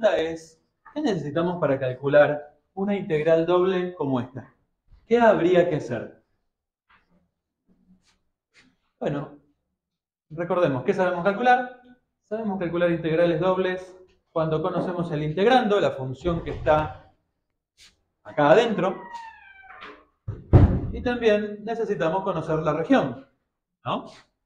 pregunta es, ¿qué necesitamos para calcular una integral doble como esta? ¿Qué habría que hacer? Bueno, recordemos, ¿qué sabemos calcular? Sabemos calcular integrales dobles cuando conocemos el integrando, la función que está acá adentro. Y también necesitamos conocer la región, ¿no?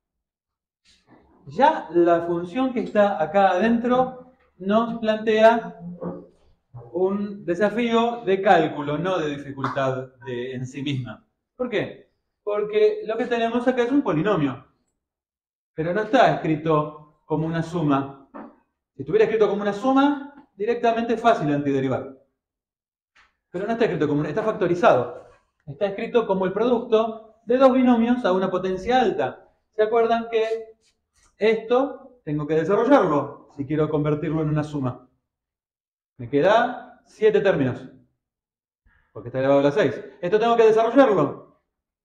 Ya la función que está acá adentro nos plantea un desafío de cálculo, no de dificultad en sí misma. ¿Por qué? Porque lo que tenemos acá es un polinomio, pero no está escrito como una suma. Si estuviera escrito como una suma, directamente es fácil antiderivar. Pero no está escrito como está factorizado. Está escrito como el producto de dos binomios a una potencia alta. ¿Se acuerdan que esto tengo que desarrollarlo si quiero convertirlo en una suma? Me queda 7 términos, porque está elevado a la 6. Esto tengo que desarrollarlo.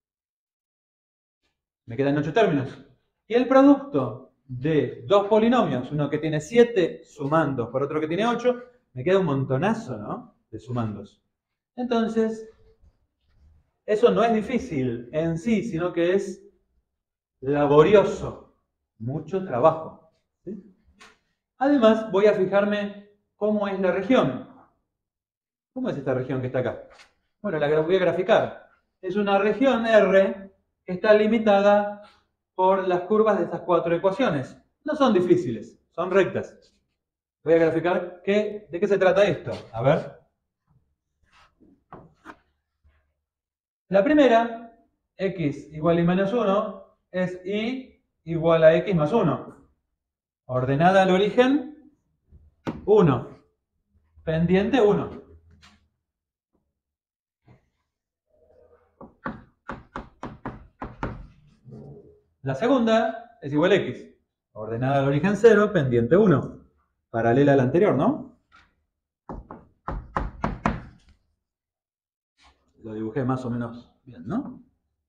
Me quedan 8 términos. Y el producto de dos polinomios, uno que tiene 7 sumandos por otro que tiene 8, me queda un montonazo, ¿no? De sumandos. Entonces, eso no es difícil en sí, sino que es laborioso. Mucho trabajo. ¿Sí? Además, voy a fijarme cómo es la región. ¿Cómo es esta región que está acá? Bueno, la voy a graficar. Es una región R que está limitada por las curvas de estas 4 ecuaciones. No son difíciles, son rectas. Voy a graficar de qué se trata esto. A ver. La primera, x igual a y menos 1, es y igual a x más 1. Ordenada al origen, 1. Pendiente, 1. La segunda es igual a x. Ordenada al origen 0, pendiente 1. Paralela a la anterior, ¿no? Lo dibujé más o menos bien, ¿no?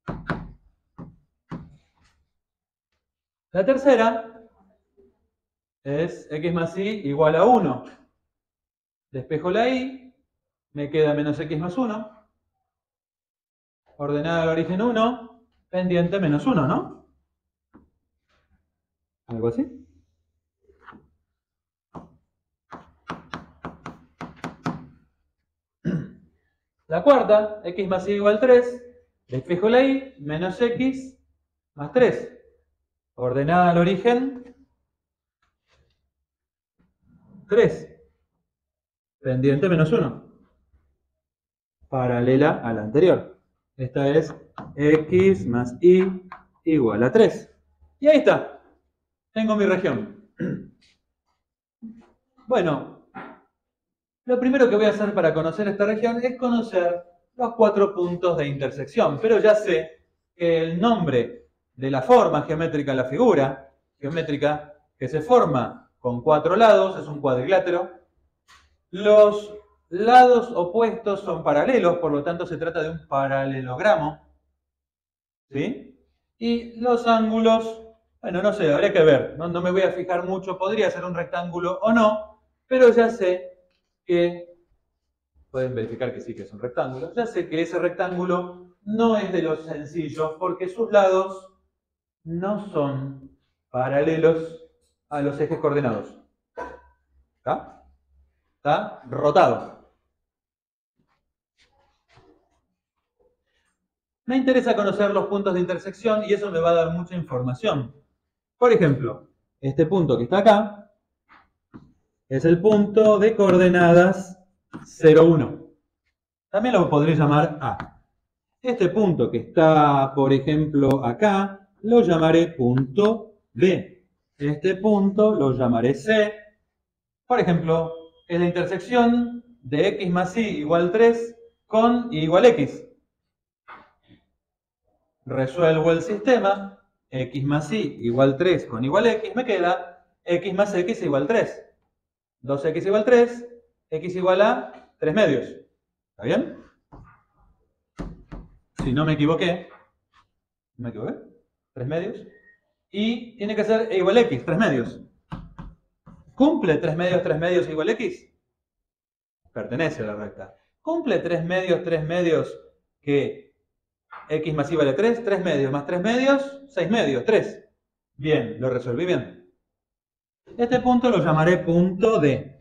La tercera es x más y igual a 1. Despejo la y, me queda menos x más 1. Ordenada al origen 1, pendiente menos 1, ¿no? ¿Algo así? La cuarta, x más y igual a 3. Despejo la y, menos x más 3. Ordenada al origen 3. Pendiente menos 1. Paralela a la anterior. Esta es x más y igual a 3. Y ahí está. Tengo mi región. Bueno, lo primero que voy a hacer para conocer esta región es conocer los 4 puntos de intersección. Pero ya sé que el nombre de la forma geométrica, la figura geométrica que se forma con 4 lados, es un cuadrilátero. Los lados opuestos son paralelos, por lo tanto se trata de un paralelogramo. ¿Sí? Y los ángulos, bueno, no sé, habría que ver, no me voy a fijar mucho, podría ser un rectángulo o no, pero ya sé que, pueden verificar que sí que es un rectángulo, ya sé que ese rectángulo no es de los sencillos porque sus lados no son paralelos a los ejes coordenados. ¿Está? Está rotado. Me interesa conocer los puntos de intersección y eso me va a dar mucha información. Por ejemplo, este punto que está acá es el punto de coordenadas 0, 1. También lo podré llamar A. Este punto que está, por ejemplo, acá, lo llamaré punto B. Este punto lo llamaré C. Por ejemplo, es la intersección de x más y igual 3 con y igual x. Resuelvo el sistema, x más y igual 3 con igual x, me queda x más x igual 3. 2x igual 3, x igual a 3 medios. ¿Está bien? Si no me equivoqué, 3 medios. Y tiene que ser e igual a x, 3 medios. ¿Cumple 3 medios igual a x? pertenece a la recta. ¿Cumple 3 medios que x más y vale 3? 3 medios más 3 medios, 6 medios, 3. Bien, lo resolví bien. Este punto lo llamaré punto D.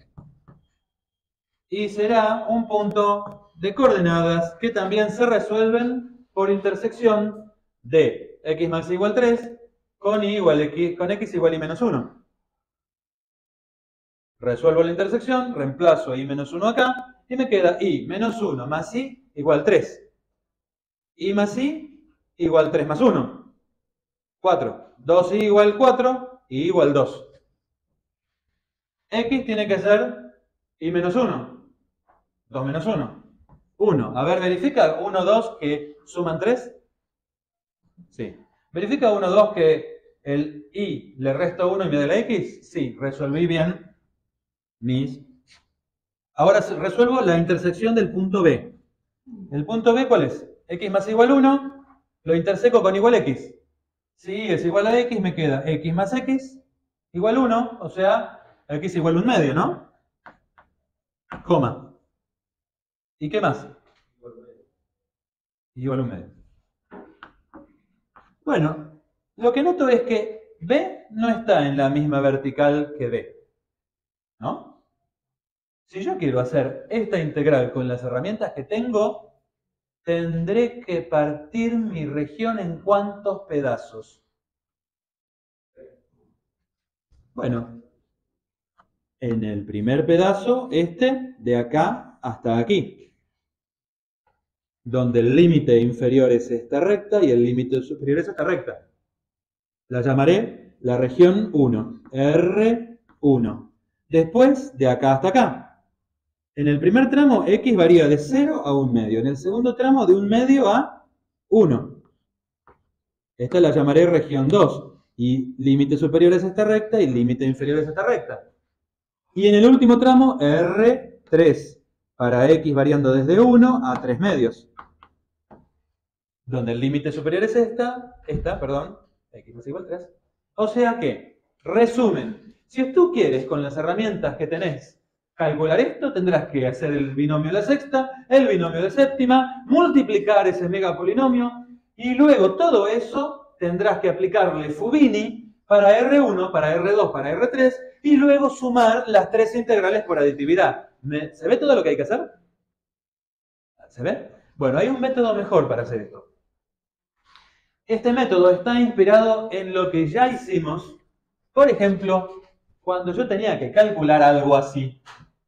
Y será un punto de coordenadas que también se resuelven por intersección de x más igual 3 con x igual y menos 1. Resuelvo la intersección, reemplazo y menos 1 acá, y me queda y menos 1 más y igual 3. Y más y igual 3 más 1. 4. 2y igual 4 y igual 2. X tiene que ser y menos 1. 2 menos 1. 1. A ver, verifica 1, 2 que suman 3. Sí. ¿Verifica 1, 2 que el y le resto 1 y me da la x? Sí, resolví bien mis. Ahora resuelvo la intersección del punto B. ¿El punto B cuál es? X más igual 1, lo interseco con igual x. Si es igual a x, me queda x más x igual 1, o sea, x igual 1 medio, ¿no? Coma. ¿Y qué más? Igual 1 medio. Bueno, lo que noto es que B no está en la misma vertical que B, ¿no? Si yo quiero hacer esta integral con las herramientas que tengo, tendré que partir mi región en ¿cuántos pedazos? Bueno, en el primer pedazo, de acá hasta aquí, donde el límite inferior es esta recta y el límite superior es esta recta. La llamaré la región 1, R1. Después, de acá hasta acá. En el primer tramo, x varía de 0 a 1 medio. En el segundo tramo, de 1 medio a 1. Esta la llamaré región 2. Y límite superior es esta recta y límite inferior es esta recta. Y en el último tramo, R3. Para x variando desde 1 a 3 medios. Donde el límite superior es x más igual 3. O sea que, resumen, si tú quieres con las herramientas que tenés calcular esto, tendrás que hacer el binomio de la sexta, el binomio de séptima, multiplicar ese megapolinomio y luego todo eso tendrás que aplicarle Fubini para R1, para R2, para R3 y luego sumar las tres integrales por aditividad. ¿Se ve todo lo que hay que hacer? ¿Se ve? Bueno, hay un método mejor para hacer esto. Este método está inspirado en lo que ya hicimos, por ejemplo, cuando yo tenía que calcular algo así.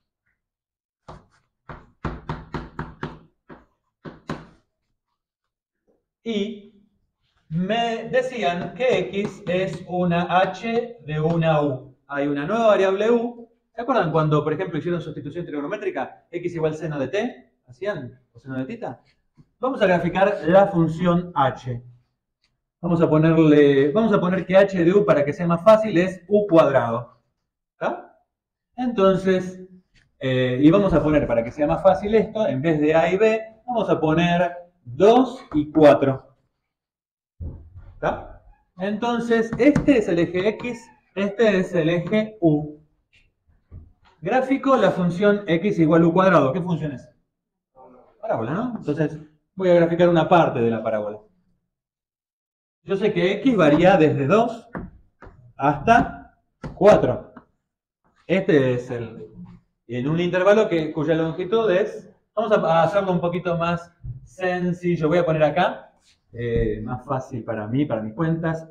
Y me decían que x es una h de una u. Hay una nueva variable u. ¿Se acuerdan cuando, por ejemplo, hicieron sustitución trigonométrica? X igual seno de t, ¿hacían? ¿O seno de tita? Vamos a graficar la función h. Vamos a poner que h de u, para que sea más fácil, es u cuadrado. ¿Está? Entonces, y vamos a poner, para que sea más fácil esto, en vez de a y b, vamos a poner 2 y 4. ¿Está? Entonces, este es el eje x, este es el eje u. Gráfico, la función x igual u cuadrado. ¿Qué función es? Parábola, ¿no? Entonces, voy a graficar una parte de la parábola. Yo sé que x varía desde 2 hasta 4. Este es en un intervalo cuya longitud es, vamos a hacerlo un poquito más sencillo. Voy a poner acá, más fácil para mí, para mis cuentas.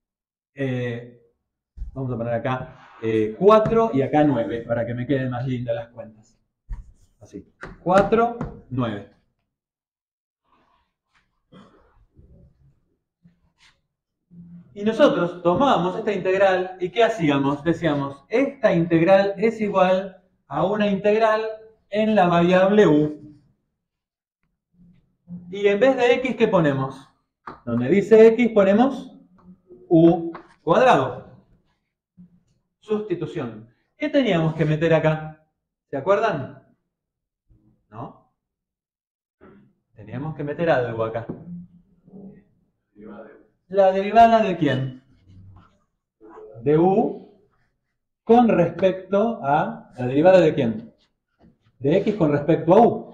Vamos a poner acá 4 y acá 9, para que me queden más lindas las cuentas. Así, 4, 9. Y nosotros tomábamos esta integral y ¿qué hacíamos? Decíamos, esta integral es igual a una integral en la variable u. Y en vez de x, ¿qué ponemos? Donde dice x ponemos u cuadrado. Sustitución. ¿Qué teníamos que meter acá? ¿Se acuerdan? ¿No? Teníamos que meter algo acá. ¿La derivada de quién? De u con respecto a... ¿La derivada de quién? de x con respecto a u.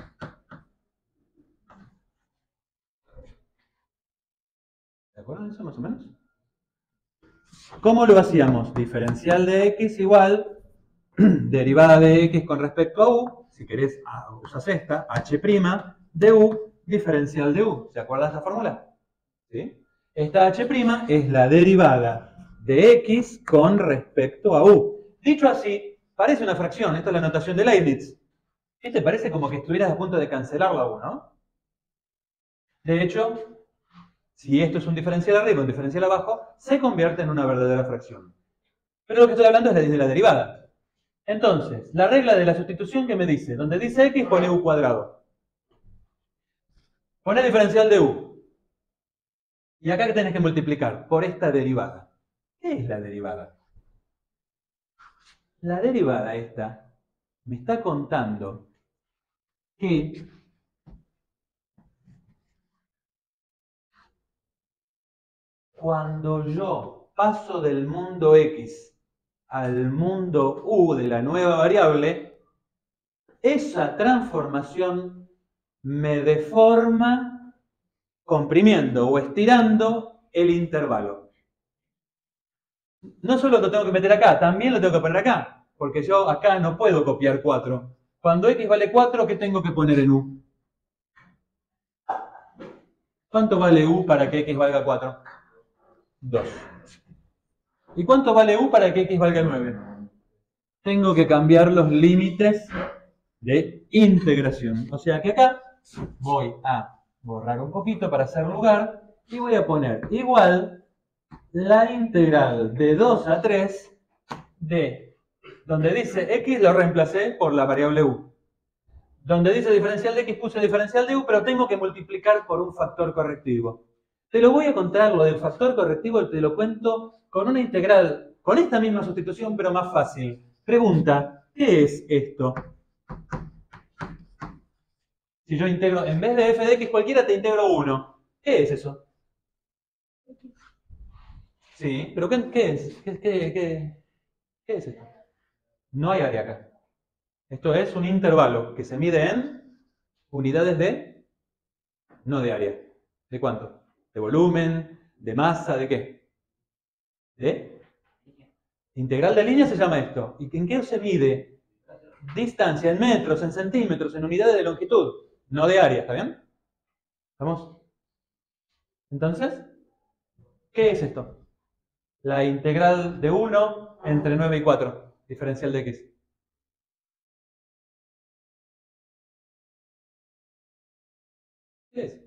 ¿De acuerdo en eso más o menos? ¿Cómo lo hacíamos? Diferencial de x igual derivada de x con respecto a u. Si querés, usas esta, h' de u, diferencial de u. ¿Se acuerdan de esta fórmula? ¿Sí? Esta h' es la derivada de x con respecto a u. Dicho así, parece una fracción. Esta es la notación de Leibniz. Este parece como que estuvieras a punto de cancelar la u, ¿no? De hecho, si esto es un diferencial arriba y un diferencial abajo, se convierte en una verdadera fracción. Pero lo que estoy hablando es de la derivada. Entonces, la regla de la sustitución que me dice, donde dice x, pone u cuadrado. Pone diferencial de u. Y acá tenés que multiplicar por esta derivada. ¿Qué es la derivada? La derivada esta me está contando que cuando yo paso del mundo x al mundo u de la nueva variable, esa transformación me deforma comprimiendo o estirando el intervalo. No solo lo tengo que meter acá, también lo tengo que poner acá, porque yo acá no puedo copiar 4. Cuando x vale 4, ¿qué tengo que poner en u? ¿Cuánto vale u para que x valga 4? 2. ¿Y cuánto vale u para que x valga 9? Tengo que cambiar los límites de integración. O sea que acá voy a borrar un poquito para hacer lugar y voy a poner igual la integral de 2 a 3 de, donde dice x lo reemplacé por la variable u. Donde dice diferencial de x puse diferencial de u, pero tengo que multiplicar por un factor correctivo. Te lo voy a contar, lo del factor correctivo, te lo cuento con una integral, con esta misma sustitución, pero más fácil. Pregunta, ¿qué es esto? Si yo integro, en vez de f de x cualquiera, te integro 1. ¿Qué es eso? Sí, pero ¿qué es? ¿Qué es esto? No hay área acá. Esto es un intervalo que se mide en unidades de, no de área. ¿De cuánto? ¿De volumen? ¿De masa? ¿De qué? ¿De? Integral de línea se llama esto. ¿Y en qué se mide? Distancia en metros, en centímetros, en unidades de longitud. No de área, ¿está bien? ¿Estamos? Entonces, ¿qué es esto? La integral de 1 entre 9 y 4, diferencial de x. ¿Qué es?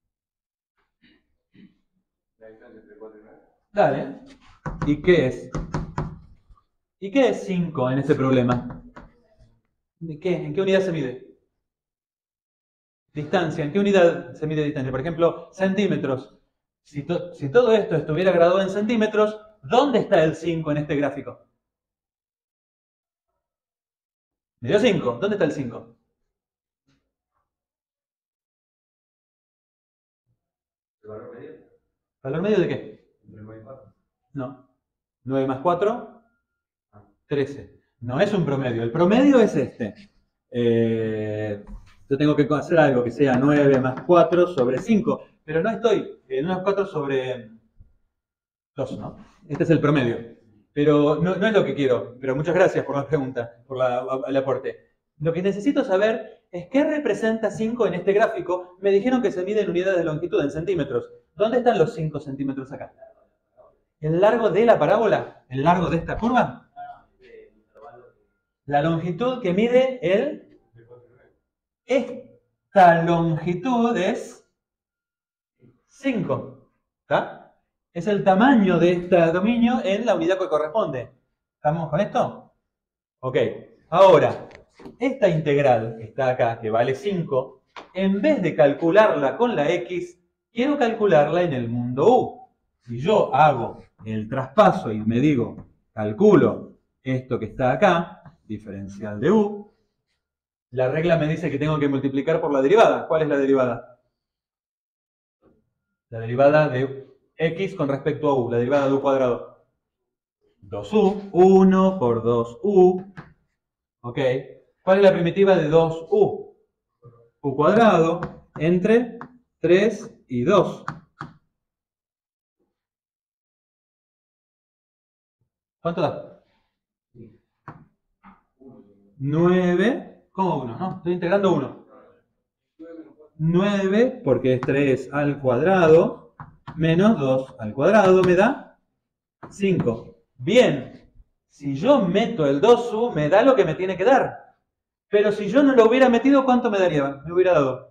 La distancia entre 4 y 9. Dale. ¿Y qué es? ¿Y qué es 5 en este problema? ¿Qué? ¿En qué unidad se mide? Distancia. ¿En qué unidad se mide distancia? Por ejemplo, centímetros. Si todo esto estuviera graduado en centímetros, ¿dónde está el 5 en este gráfico? Me dio 5. ¿Dónde está el 5? ¿El valor medio? ¿Valor medio de qué? Entre 9 y 4. No. 9 más 4, 13. No es un promedio. El promedio es este. Yo tengo que hacer algo que sea 9 más 4 sobre 5. Pero no estoy. 9 más 4 sobre 2, ¿no? Este es el promedio. Pero no es lo que quiero. Pero muchas gracias por la pregunta, por el aporte. Lo que necesito saber es qué representa 5 en este gráfico. Me dijeron que se mide en unidades de longitud, en centímetros. ¿Dónde están los 5 centímetros acá? ¿El largo de la parábola? ¿El largo de esta curva? La longitud que mide esta longitud es 5. ¿Está? Es el tamaño de este dominio en la unidad que corresponde. ¿Estamos con esto? Ok. Ahora, esta integral que está acá, que vale 5, en vez de calcularla con la x, quiero calcularla en el mundo u. Si yo hago el traspaso y me digo, calculo esto que está acá, diferencial de u, la regla me dice que tengo que multiplicar por la derivada. ¿Cuál es la derivada? La derivada de x con respecto a u, la derivada de u cuadrado. 2u, 1 por 2u, ok. ¿Cuál es la primitiva de 2u? U cuadrado entre 3 y 2. ¿Cuánto da? 9, ¿cómo 1? No, estoy integrando 1. 9, porque es 3 al cuadrado, menos 2 al cuadrado, me da 5. Bien, si yo meto el 2u, me da lo que me tiene que dar. Pero si yo no lo hubiera metido, ¿cuánto me daría? Me hubiera dado.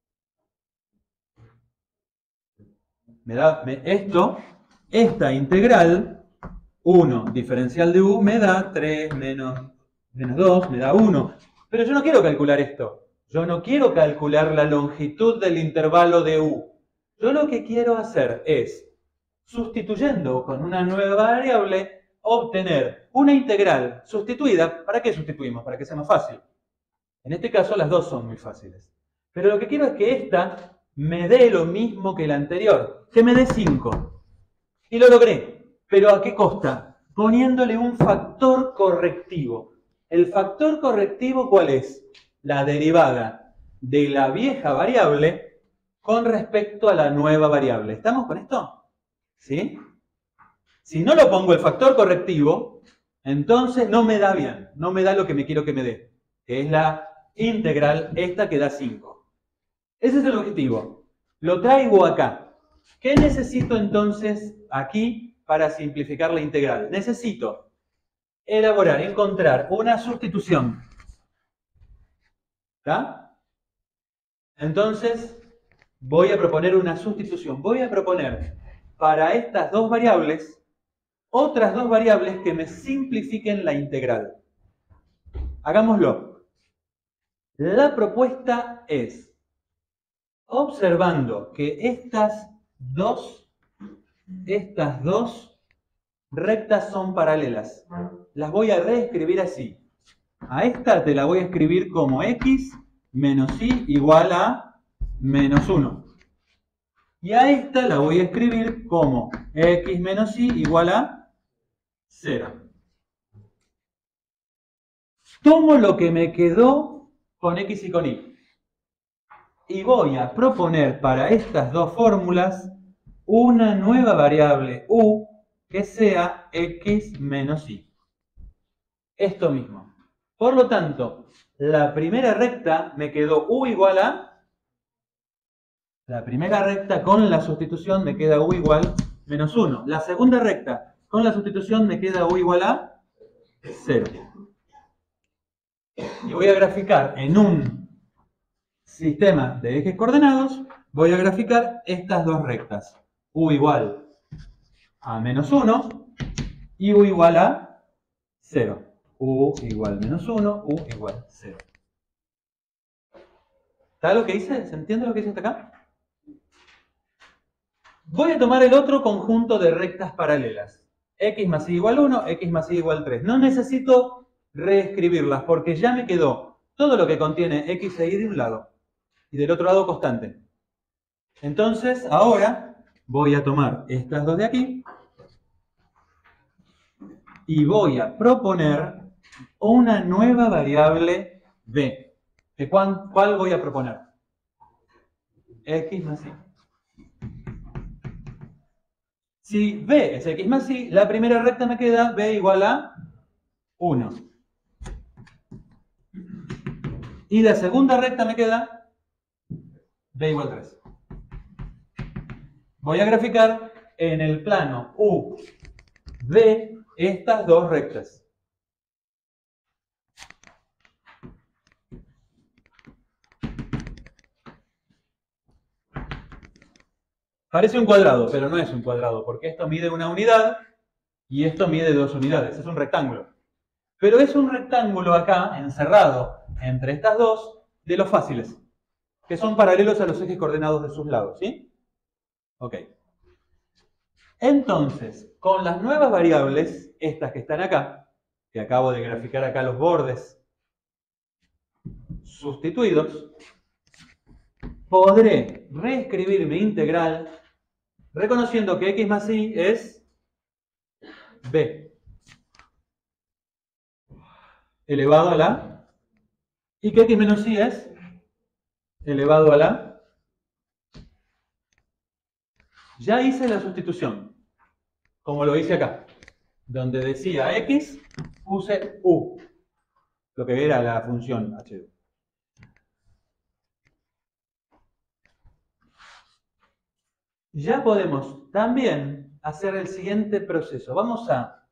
Esta integral, 1 diferencial de u, me da 3 menos 2, me da 1. Pero yo no quiero calcular esto. Yo no quiero calcular la longitud del intervalo de u. Yo lo que quiero hacer es, sustituyendo con una nueva variable, obtener una integral sustituida. ¿Para qué sustituimos? Para que sea más fácil. En este caso las dos son muy fáciles. Pero lo que quiero es que esta me dé lo mismo que la anterior, que me dé 5. Y lo logré. ¿Pero a qué costa? Poniéndole un factor correctivo. ¿El factor correctivo cuál es? La derivada de la vieja variable con respecto a la nueva variable. ¿Estamos con esto? ¿Sí? Si no lo pongo el factor correctivo, entonces no me da bien, no me da lo que me quiero que me dé, que es la integral esta que da 5. Ese es el objetivo. Lo traigo acá. ¿Qué necesito entonces aquí para simplificar la integral? Necesito elaborar, encontrar una sustitución. ¿Está? Entonces, voy a proponer una sustitución. Voy a proponer para estas dos variables otras dos variables que me simplifiquen la integral. Hagámoslo. La propuesta es, observando que estas dos rectas son paralelas, las voy a reescribir así. A esta te la voy a escribir como x menos y igual a menos 1. Y a esta la voy a escribir como x menos y igual a 0. Tomo lo que me quedó con x y con y. Y voy a proponer para estas dos fórmulas una nueva variable u que sea x menos y. Esto mismo. Por lo tanto, la primera recta me quedó u igual a... La primera recta con la sustitución me queda u igual menos 1. La segunda recta con la sustitución me queda u igual a 0. Y voy a graficar en un sistema de ejes coordenados, voy a graficar estas dos rectas. U igual a menos 1 y u igual a 0. U igual menos 1, u igual 0. ¿Está lo que hice? ¿Se entiende lo que hice hasta acá? Voy a tomar el otro conjunto de rectas paralelas. X más y igual 1, x más y igual 3. No necesito reescribirlas porque ya me quedó todo lo que contiene x e y de un lado y del otro lado constante. Entonces, ahora voy a tomar estas dos de aquí y voy a proponer una nueva variable b. ¿Cuál voy a proponer? X más y. Si b es x más y, la primera recta me queda b igual a 1. Y la segunda recta me queda b igual a 3. Voy a graficar en el plano u de estas dos rectas. Parece un cuadrado, pero no es un cuadrado, porque esto mide una unidad y esto mide 2 unidades. Es un rectángulo. Pero es un rectángulo acá, encerrado entre estas dos, de los fáciles, que son paralelos a los ejes coordenados de sus lados, ¿sí? Ok. Entonces, con las nuevas variables, estas que están acá, que acabo de graficar acá los bordes sustituidos, podré reescribir mi integral reconociendo que x más y es b elevado a la y que x menos y es elevado a la... Ya hice la sustitución, como lo hice acá, donde decía x, puse u, lo que era la función h. Ya podemos también hacer el siguiente proceso. Vamos a...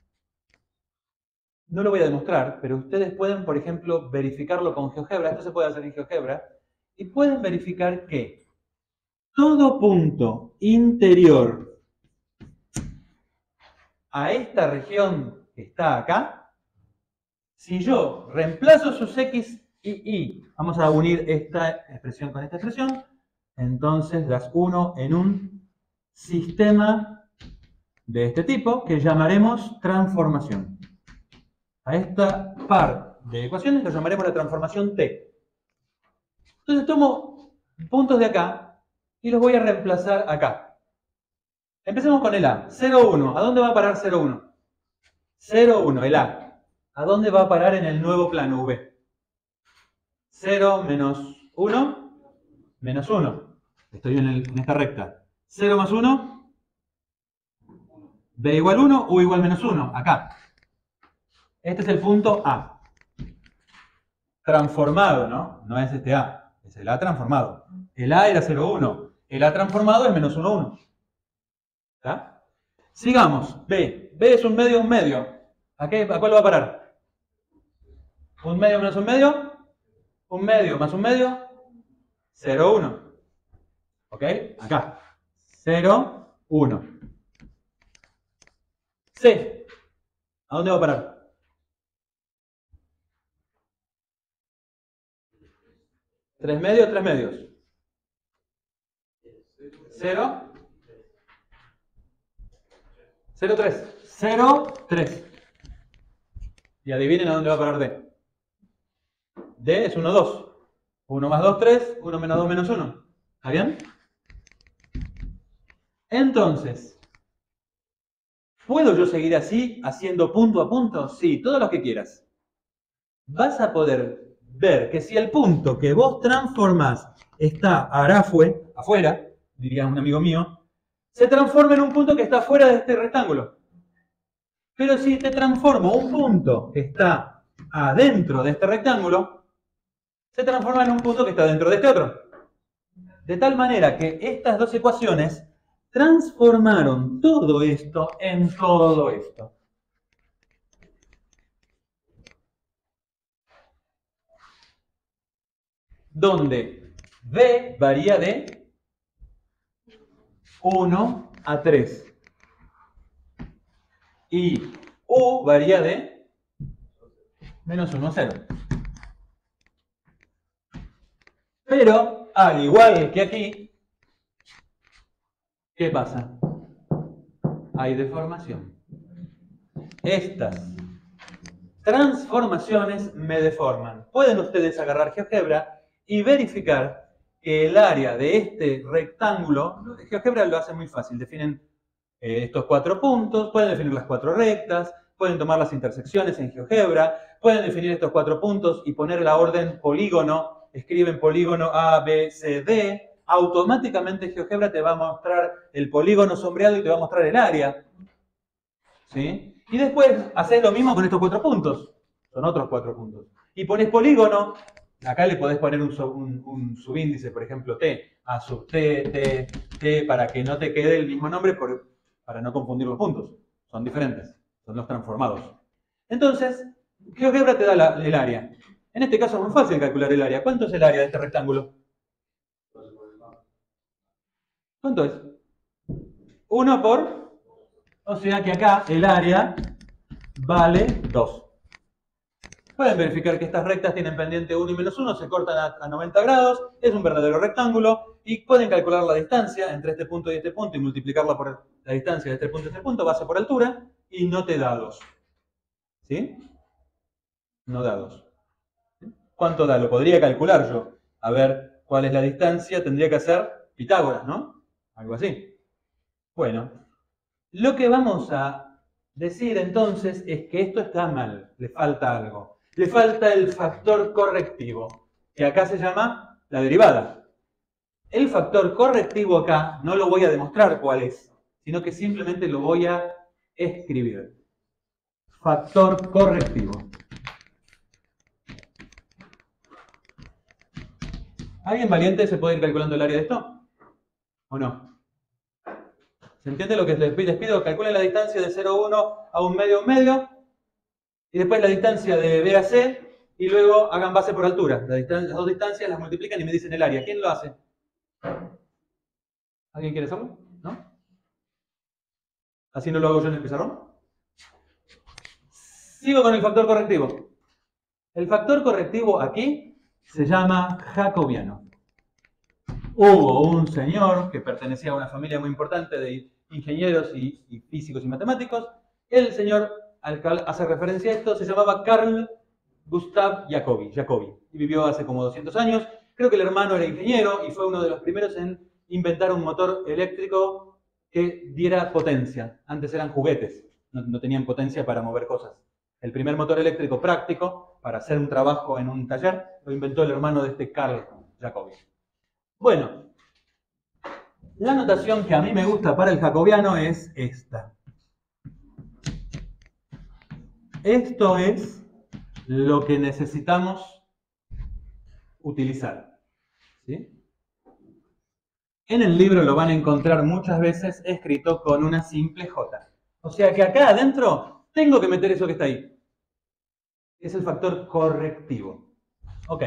No lo voy a demostrar, pero ustedes pueden, por ejemplo, verificarlo con GeoGebra. Esto se puede hacer en GeoGebra. Y pueden verificar que todo punto interior a esta región que está acá, si yo reemplazo sus x y y, vamos a unir esta expresión con esta expresión, entonces las uno en un sistema de este tipo que llamaremos transformación. A esta par de ecuaciones lo llamaremos la transformación T. Entonces tomo puntos de acá y los voy a reemplazar acá. Empecemos con el A. 0, 1. ¿A dónde va a parar 0, 1? 0, 1, el A. ¿A dónde va a parar en el nuevo plano V? 0 menos 1, menos 1. Estoy en esta recta. 0 más 1, B igual 1, U igual menos 1. Acá. Este es el punto A. Transformado, ¿no? No es este A. Es el A transformado. El A era 0, 1. El A transformado es menos 1, 1. ¿Está? Sigamos. B. B es un medio, un medio. ¿A cuál va a parar? ¿Un medio menos un medio? Un medio más un medio. 0, 1. ¿Ok? Acá. 0, 1. C. ¿A dónde va a parar? ¿Tres medios? ¿Tres medios? 0. 0, 3. 0, 3. Y adivinen a dónde va a parar D. D es 1, 2. 1 más 2, 3. 1 menos 2, menos 1. ¿Está bien? Entonces, ¿puedo yo seguir así, haciendo punto a punto? Sí, todo lo que quieras. Vas a poder ver que si el punto que vos transformás está afuera, diría un amigo mío, se transforma en un punto que está fuera de este rectángulo. Pero si te transformo un punto que está adentro de este rectángulo, se transforma en un punto que está dentro de este otro. De tal manera que estas dos ecuaciones transformaron todo esto en todo esto. Donde B varía de 1 a 3. Y U varía de menos 1 a 0. Pero, al igual que aquí, ¿qué pasa? Hay deformación. Estas transformaciones me deforman. Pueden ustedes agarrar GeoGebra y verificar que el área de este rectángulo, GeoGebra lo hace muy fácil, definen estos 4 puntos, pueden definir las 4 rectas, pueden tomar las intersecciones en GeoGebra, pueden definir estos 4 puntos y poner la orden polígono, escriben polígono A, B, C, D, automáticamente GeoGebra te va a mostrar el polígono sombreado y te va a mostrar el área. ¿Sí? Y después haces lo mismo con estos 4 puntos. Son otros 4 puntos. Y pones polígono. Acá le podés poner un subíndice, por ejemplo, T. A sub T, T, T, para que no te quede el mismo nombre, para no confundir los puntos. Son diferentes. Son los transformados. Entonces, GeoGebra te da el área. En este caso es muy fácil calcular el área. ¿Cuánto es el área de este rectángulo? ¿Cuánto es? 1 por... O sea que acá el área vale 2. Pueden verificar que estas rectas tienen pendiente 1 y menos 1, se cortan a 90 grados, es un verdadero rectángulo, y pueden calcular la distancia entre este punto y este punto y multiplicarla por la distancia de este punto y este punto, base por altura, y no te da 2. ¿Sí? No da 2. ¿Cuánto da? Lo podría calcular yo. A ver cuál es la distancia, tendría que hacer Pitágoras, ¿no? Algo así. Bueno, lo que vamos a decir entonces es que esto está mal, le falta algo. Le falta el factor correctivo, que acá se llama la derivada. El factor correctivo acá no lo voy a demostrar cuál es, sino que simplemente lo voy a escribir. Factor correctivo. ¿Alguien valiente se puede ir calculando el área de esto? ¿O no? ¿Se entiende lo que les pido? Calculen la distancia de 0,1 a 1 medio, y después la distancia de B a C, y luego hagan base por altura. Las dos distancias las multiplican y me dicen el área. ¿Quién lo hace? ¿Alguien quiere hacerlo? ¿No? ¿Así no lo hago yo en el pizarrón? Sigo con el factor correctivo. El factor correctivo aquí se llama jacobiano. Hubo un señor que pertenecía a una familia muy importante de ingenieros y físicos y matemáticos. El señor al que hace referencia a esto se llamaba Carl Gustav Jacobi, y vivió hace como 200 años. Creo que el hermano era ingeniero y fue uno de los primeros en inventar un motor eléctrico que diera potencia. Antes eran juguetes, no tenían potencia para mover cosas. El primer motor eléctrico práctico para hacer un trabajo en un taller lo inventó el hermano de este Carl Jacobi. Bueno, la notación que a mí me gusta para el jacobiano es esta. Esto es lo que necesitamos utilizar, ¿sí? En el libro lo van a encontrar muchas veces escrito con una simple J. O sea que acá adentro tengo que meter eso que está ahí. Es el factor correctivo. Ok.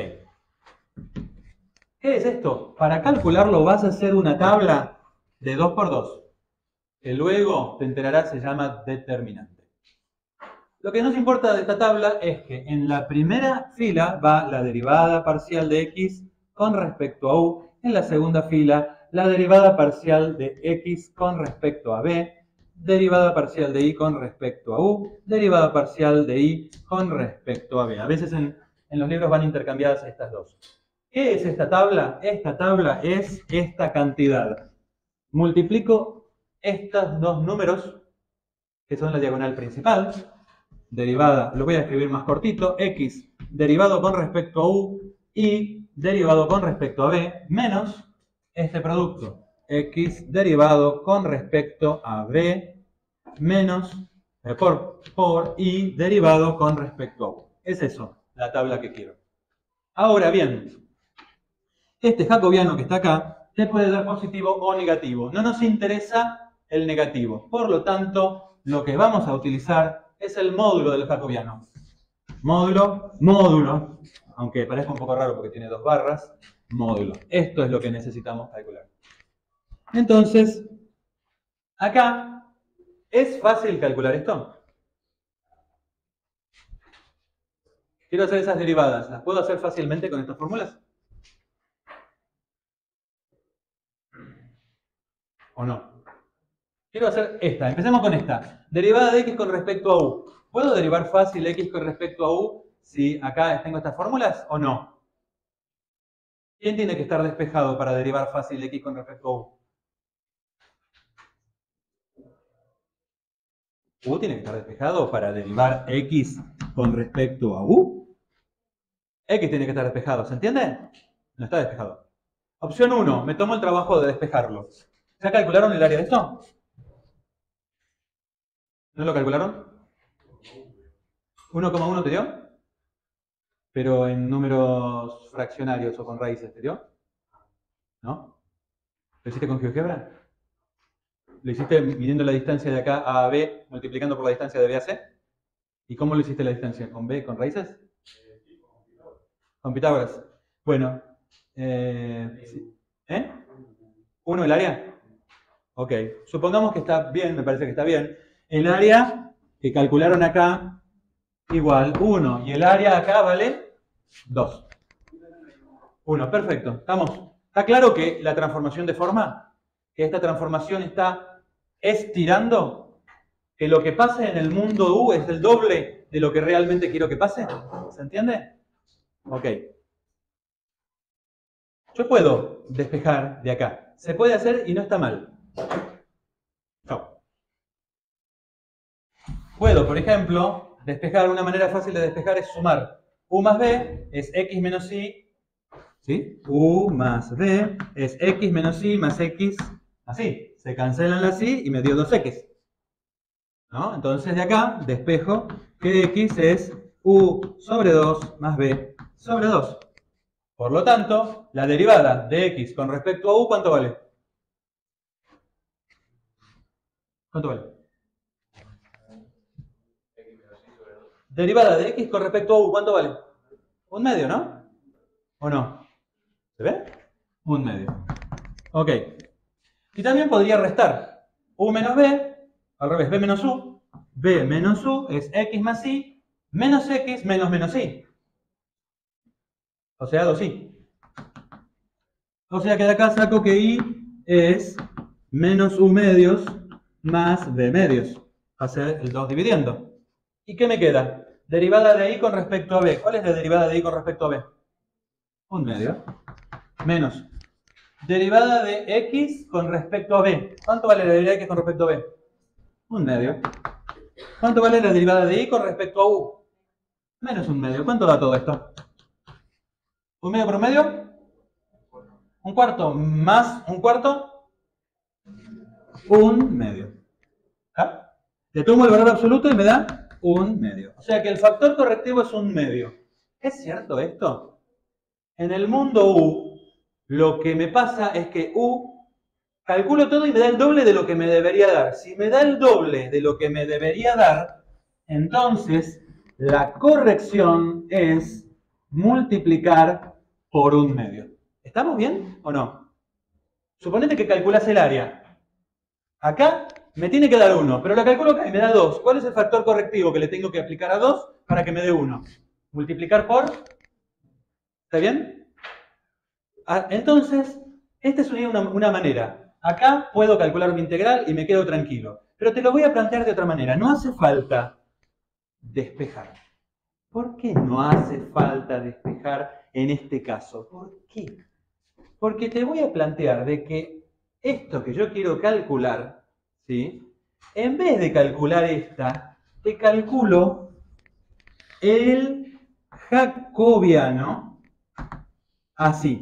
¿Qué es esto? Para calcularlo vas a hacer una tabla de 2 por 2, que luego te enterarás se llama determinante. Lo que nos importa de esta tabla es que en la primera fila va la derivada parcial de x con respecto a u, en la segunda fila la derivada parcial de x con respecto a b, derivada parcial de y con respecto a u, derivada parcial de y con respecto a b. A veces en los libros van intercambiadas estas dos. ¿Qué es esta tabla? Esta tabla es esta cantidad. Multiplico estos dos números, que son la diagonal principal, derivada, lo voy a escribir más cortito, x derivado con respecto a u y derivado con respecto a b, menos este producto, x derivado con respecto a b, menos por y derivado con respecto a u. Es eso, la tabla que quiero. Ahora bien, este jacobiano que está acá te puede dar positivo o negativo. No nos interesa el negativo. Por lo tanto, lo que vamos a utilizar es el módulo del jacobiano. Módulo, aunque parezca un poco raro porque tiene 2 barras, módulo. Esto es lo que necesitamos calcular. Entonces, acá, ¿es fácil calcular esto? Quiero hacer esas derivadas. ¿Las puedo hacer fácilmente con estas fórmulas? ¿O no? Quiero hacer esta. Empecemos con esta. Derivada de x con respecto a u. ¿Puedo derivar fácil x con respecto a u si acá tengo estas fórmulas o no? ¿Quién tiene que estar despejado para derivar fácil x con respecto a u? U tiene que estar despejado para derivar x con respecto a u. X tiene que estar despejado, ¿se entiende? No está despejado. Opción 1, me tomo el trabajo de despejarlo. ¿Ya calcularon el área de esto? ¿No lo calcularon? 1,1 te dio, pero en números fraccionarios o con raíces te dio, ¿no? ¿Lo hiciste con GeoGebra? ¿Lo hiciste midiendo la distancia de acá a B multiplicando por la distancia de B a C? ¿Y cómo lo hiciste la distancia? ¿Con B, con raíces? Con Pitágoras. Bueno, ¿eh? ¿1 el área? Ok, supongamos que está bien, me parece que está bien. El área que calcularon acá igual 1 y el área acá vale 2. 1, perfecto. ¿Está claro que la transformación de forma, que esta transformación está estirando, que lo que pase en el mundo U es el doble de lo que realmente quiero que pase? ¿Se entiende? Ok. Yo puedo despejar de acá. Se puede hacer y no está mal. Chao. Puedo, por ejemplo, despejar, una manera fácil de despejar es sumar. U más B es X menos Y. ¿Sí? U más B es X menos Y más X. Así. Se cancelan las Y y me dio 2X. ¿No? Entonces de acá despejo que X es U sobre 2 más B sobre 2. Por lo tanto, la derivada de X con respecto a U, ¿cuánto vale? ¿Cuánto vale? Derivada de X con respecto a U, ¿cuánto vale? Un medio, ¿no? ¿O no? ¿Se ve? Un medio. Ok. Y también podría restar U menos B, al revés, B menos U. B menos U es X más Y menos X menos menos Y. O sea, 2Y. O sea que de acá saco que Y es menos U medios más B medios. Hacer el 2 dividiendo. ¿Y qué me queda? Derivada de Y con respecto a B. ¿Cuál es la derivada de Y con respecto a B? Un medio. Menos. Derivada de X con respecto a B. ¿Cuánto vale la derivada de X con respecto a B? Un medio. ¿Cuánto vale la derivada de Y con respecto a U? Menos un medio. ¿Cuánto da todo esto? ¿Un medio por un medio? ¿Un cuarto más un cuarto? Un medio. ¿Ah? Le tomo el valor absoluto y me da un medio. O sea que el factor correctivo es un medio. ¿Es cierto esto? En el mundo U, lo que me pasa es que U, calculo todo y me da el doble de lo que me debería dar. Si me da el doble de lo que me debería dar, entonces la corrección es multiplicar por un medio. ¿Estamos bien o no? Suponete que calculas el área. Acá me tiene que dar 1, pero la calculo acá y me da 2. ¿Cuál es el factor correctivo que le tengo que aplicar a 2 para que me dé 1? Multiplicar por... ¿Está bien? Entonces, esta es una manera. Acá puedo calcular mi integral y me quedo tranquilo. Pero te lo voy a plantear de otra manera. No hace falta despejar. ¿Por qué no hace falta despejar en este caso? ¿Por qué? Porque te voy a plantear de que esto que yo quiero calcular, ¿sí? En vez de calcular esta, te calculo el jacobiano así.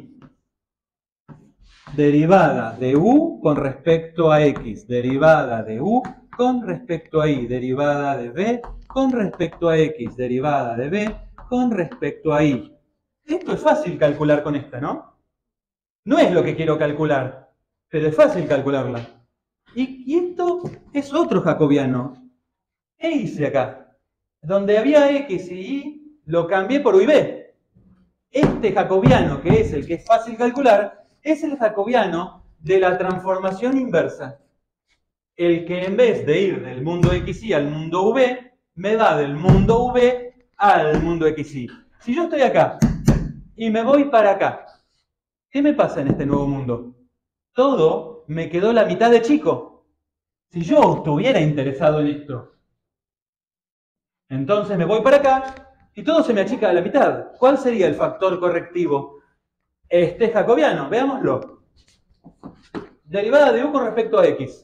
Derivada de U con respecto a X, derivada de U con respecto a Y, derivada de B con respecto a X, derivada de B con respecto a Y. Esto es fácil calcular con esta, ¿no? No es lo que quiero calcular, pero es fácil calcularla. Y esto es otro jacobiano. ¿Qué hice acá? Donde había X y Y, lo cambié por U y B. Este jacobiano, que es el que es fácil calcular, es el jacobiano de la transformación inversa. El que en vez de ir del mundo XY al mundo V, me va del mundo V al mundo XY. Si yo estoy acá y me voy para acá, ¿qué me pasa en este nuevo mundo? Todo me quedó la mitad de chico. Si yo estuviera interesado en esto, entonces me voy para acá y todo se me achica a la mitad. ¿Cuál sería el factor correctivo? Este jacobiano, veámoslo. Derivada de U con respecto a X.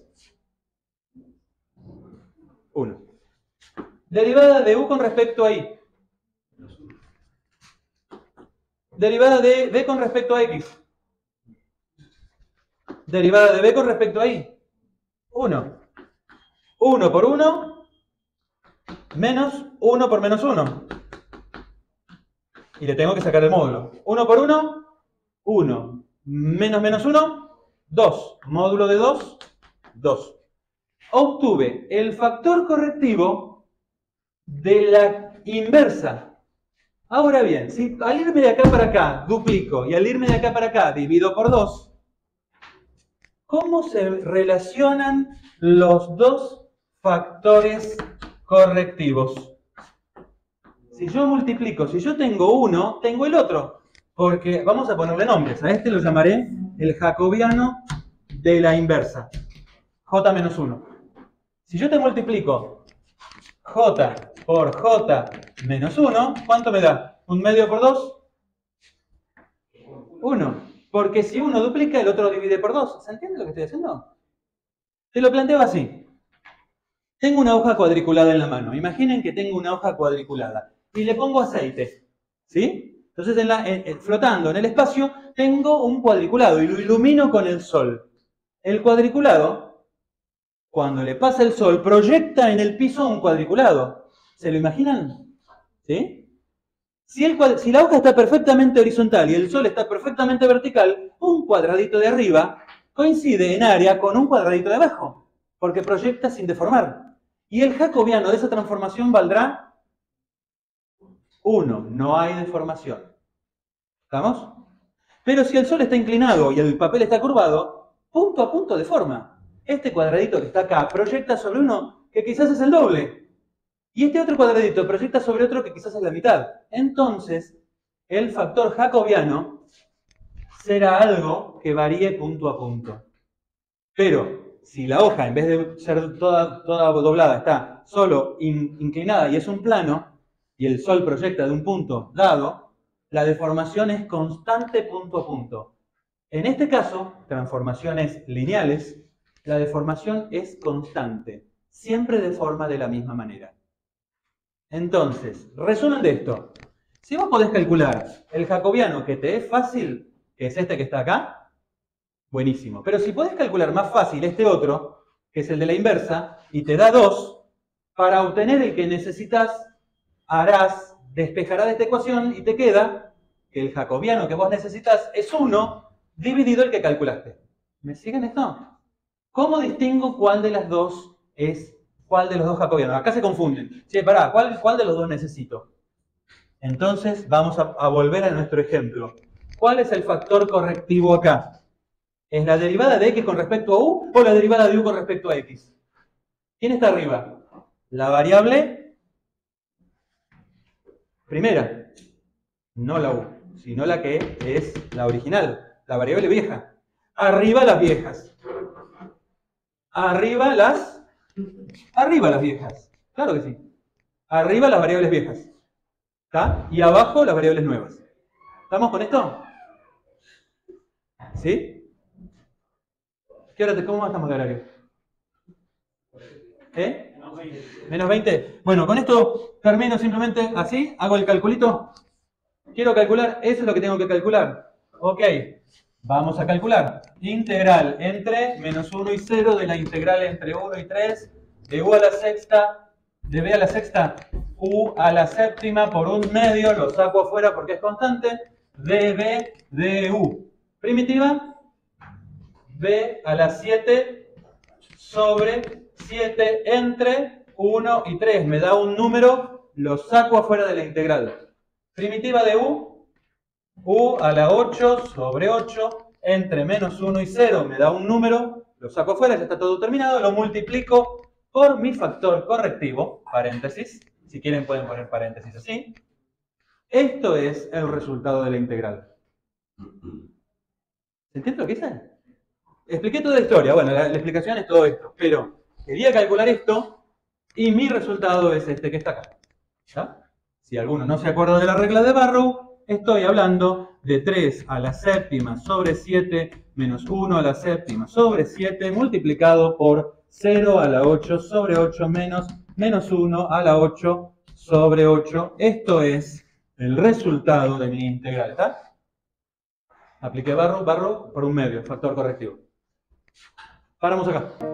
1. Derivada de U con respecto a Y. Derivada de B con respecto a X. Derivada de B con respecto a Y. 1. 1 por 1 menos 1 por menos 1. Y le tengo que sacar el módulo. 1 por 1, 1. Menos menos 1, 2. Módulo de 2, 2. Obtuve el factor correctivo de la inversa. Ahora bien, si al irme de acá para acá duplico y al irme de acá para acá divido por 2, ¿cómo se relacionan los dos factores correctivos? Si yo multiplico, si yo tengo uno, tengo el otro. Porque vamos a ponerle nombres. A este lo llamaré el jacobiano de la inversa. J menos 1. Si yo te multiplico J por J menos 1, ¿cuánto me da? ¿Un medio por 2? 1. Porque si uno duplica, el otro divide por 2. ¿Se entiende lo que estoy haciendo? Te lo planteo así. Tengo una hoja cuadriculada en la mano. Imaginen que tengo una hoja cuadriculada y le pongo aceite, ¿sí? Entonces, flotando en el espacio, tengo un cuadriculado y lo ilumino con el sol. El cuadriculado, cuando le pasa el sol, proyecta en el piso un cuadriculado. ¿Se lo imaginan? ¿Sí? Si la hoja está perfectamente horizontal y el sol está perfectamente vertical, un cuadradito de arriba coincide en área con un cuadradito de abajo, porque proyecta sin deformar. Y el jacobiano de esa transformación valdrá 1, no hay deformación. ¿Estamos? Pero si el sol está inclinado y el papel está curvado, punto a punto deforma. Este cuadradito que está acá proyecta sobre uno que quizás es el doble. Y este otro cuadradito proyecta sobre otro que quizás es la mitad. Entonces, el factor jacobiano será algo que varíe punto a punto. Pero, si la hoja, en vez de ser toda doblada, está solo inclinada y es un plano, y el sol proyecta de un punto dado, la deformación es constante punto a punto. En este caso, transformaciones lineales, la deformación es constante. Siempre deforma de la misma manera. Entonces, resumen de esto. Si vos podés calcular el jacobiano que te es fácil, que es este que está acá, buenísimo. Pero si podés calcular más fácil este otro, que es el de la inversa, y te da 2, para obtener el que necesitas, despejarás de esta ecuación y te queda que el jacobiano que vos necesitas es 1 dividido el que calculaste. ¿Me siguen esto? ¿Cómo distingo cuál de las dos es cuál de los dos jacobianos? Acá se confunden. Che, pará, ¿cuál de los dos necesito? Entonces vamos a volver a nuestro ejemplo. ¿Cuál es el factor correctivo acá? ¿Es la derivada de x con respecto a u o la derivada de u con respecto a x? ¿Quién está arriba? La variable primera, no la u, sino la que es la original, la variable vieja. Arriba las viejas. Arriba las viejas. Claro que sí. Arriba las variables viejas. ¿Está? Y abajo las variables nuevas. ¿Estamos con esto? ¿Sí? ¿Cómo estamos de horario? ¿Eh? Menos 20. Bueno, con esto termino simplemente así. Hago el calculito. Quiero calcular, eso es lo que tengo que calcular. Ok, vamos a calcular. Integral entre menos 1 y 0 de la integral entre 1 y 3 de u a la sexta, de b a la sexta, u a la séptima por 1/2, lo saco afuera porque es constante, de b de u. Primitiva, b a la 7 sobre 7 entre 1 y 3. Me da un número, lo saco afuera de la integral. Primitiva de u a la 8 sobre 8 entre menos 1 y 0 me da un número, lo saco afuera, ya está todo terminado, lo multiplico por mi factor correctivo, paréntesis, si quieren pueden poner paréntesis así. Esto es el resultado de la integral. ¿Se entiende lo que hice? Expliqué toda la historia, bueno, la explicación es todo esto, pero quería calcular esto y mi resultado es este que está acá. ¿Ya? Si alguno no se acuerda de la regla de Barrow, estoy hablando de 3 a la séptima sobre 7 menos 1 a la séptima sobre 7 multiplicado por 0 a la 8 sobre 8 menos 1 a la 8 sobre 8. Esto es el resultado de mi integral. ¿Está? Apliqué Barrow por 1/2, factor correctivo. Paramos acá.